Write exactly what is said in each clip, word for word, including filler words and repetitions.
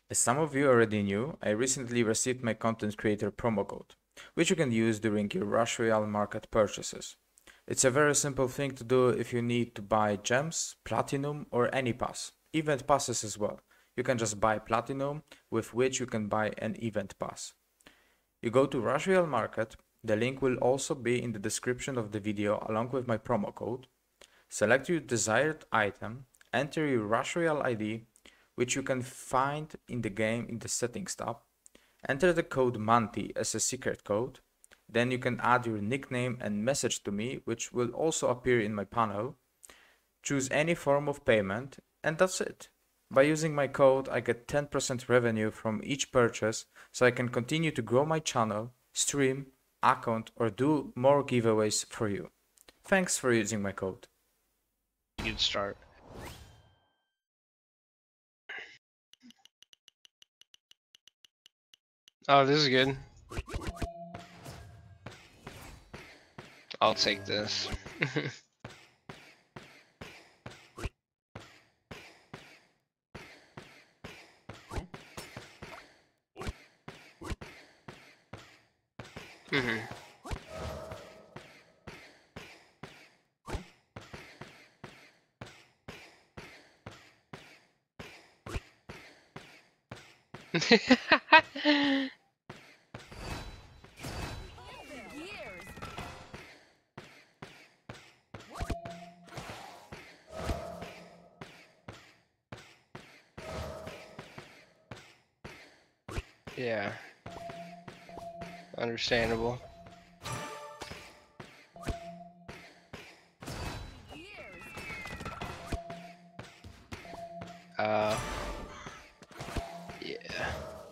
As some of you already knew, I recently received my content creator promo code, which you can use during your Rush Royale Market purchases. It's a very simple thing to do if you need to buy gems, platinum, or any pass, event passes as well. You can just buy platinum, with which you can buy an event pass. You go to Rush Royale Market, the link will also be in the description of the video along with my promo code. Select your desired item, enter your Rush Royale I D, which you can find in the game in the settings tab. Enter the code MANTI as a secret code. Then you can add your nickname and message to me, which will also appear in my panel. Choose any form of payment, and that's it. By using my code, I get ten percent revenue from each purchase, so I can continue to grow my channel, stream, account, or do more giveaways for you. Thanks for using my code. Good start. Oh, this is good. I'll take this. Mm-hmm. Yeah. Understandable. Uh. Yeah.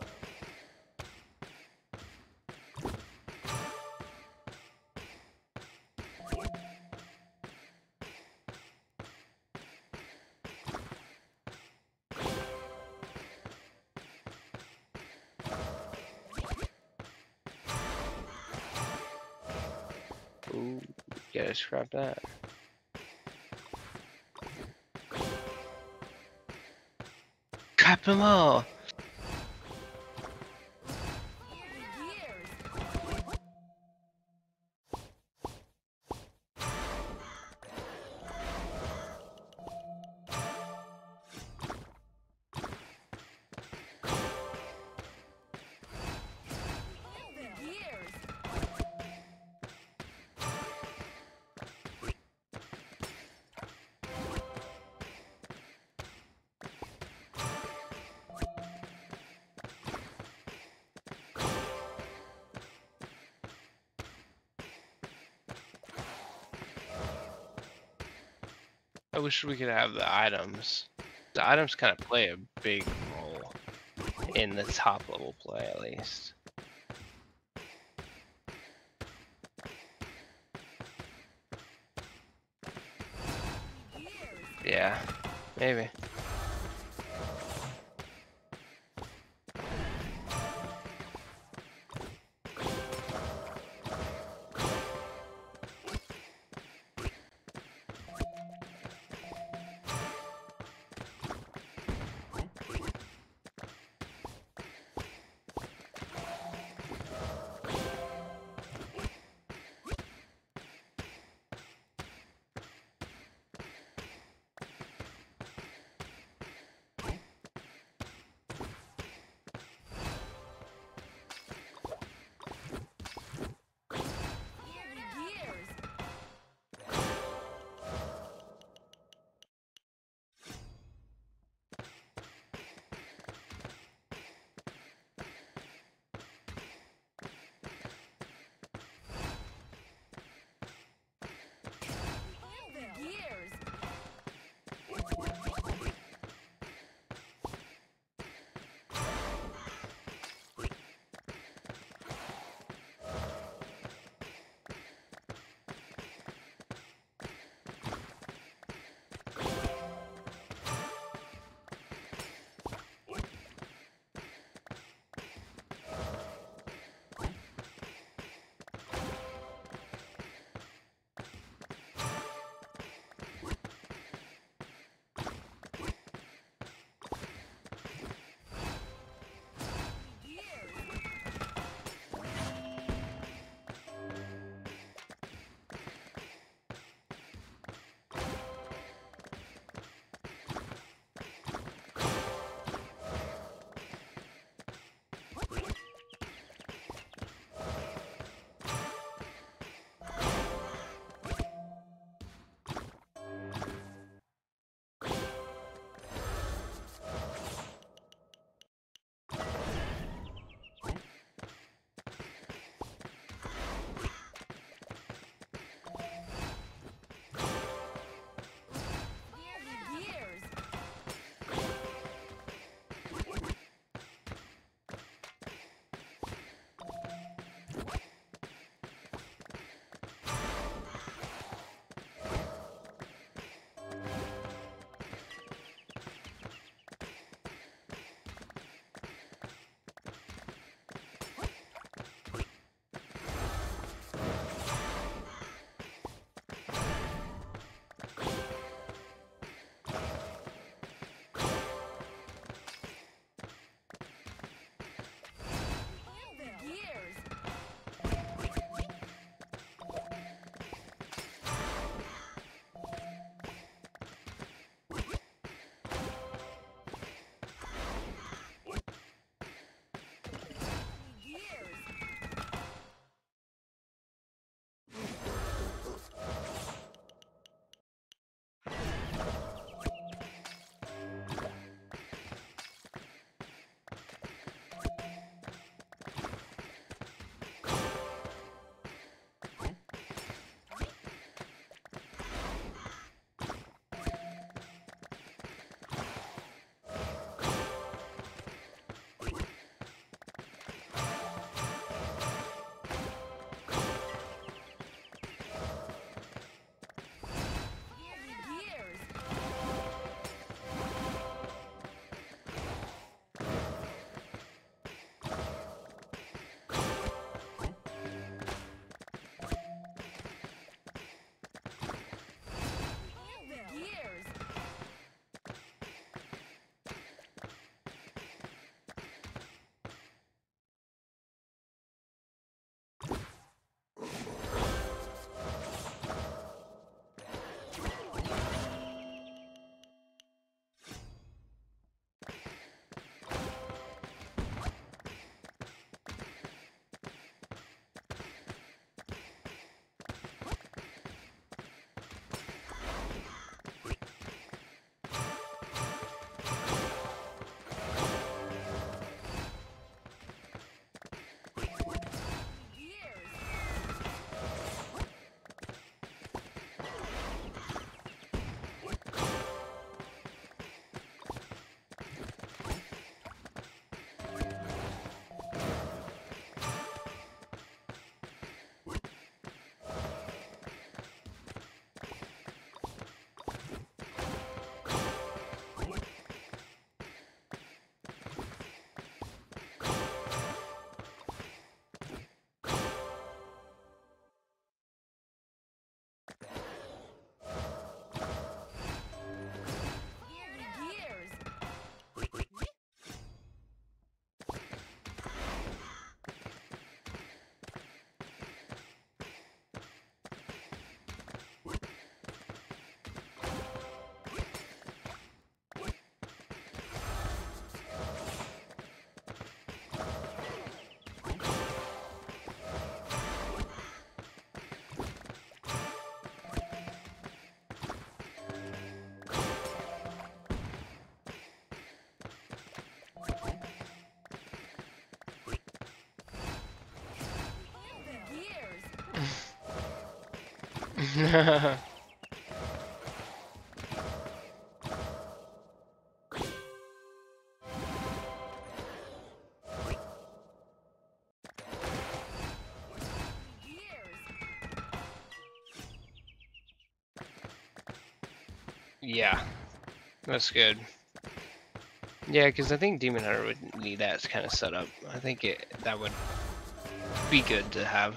Ooh, gotta scrap that. Trap them all. I wish we could have the items. The items kind of play a big role in the top level play, at least. Yeah, maybe. Yeah, that's good. Yeah, because I think Demon Hunter would need that kind of setup. I think it that would be good to have.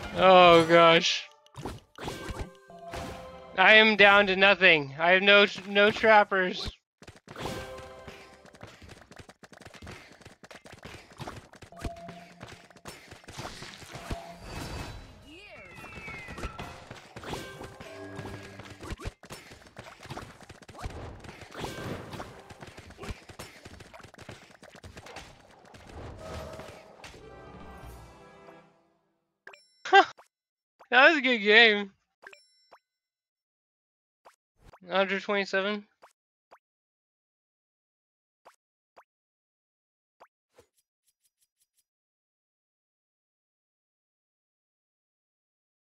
Oh gosh. I am down to nothing. I have no no trappers. That was a good game. one hundred twenty-seven.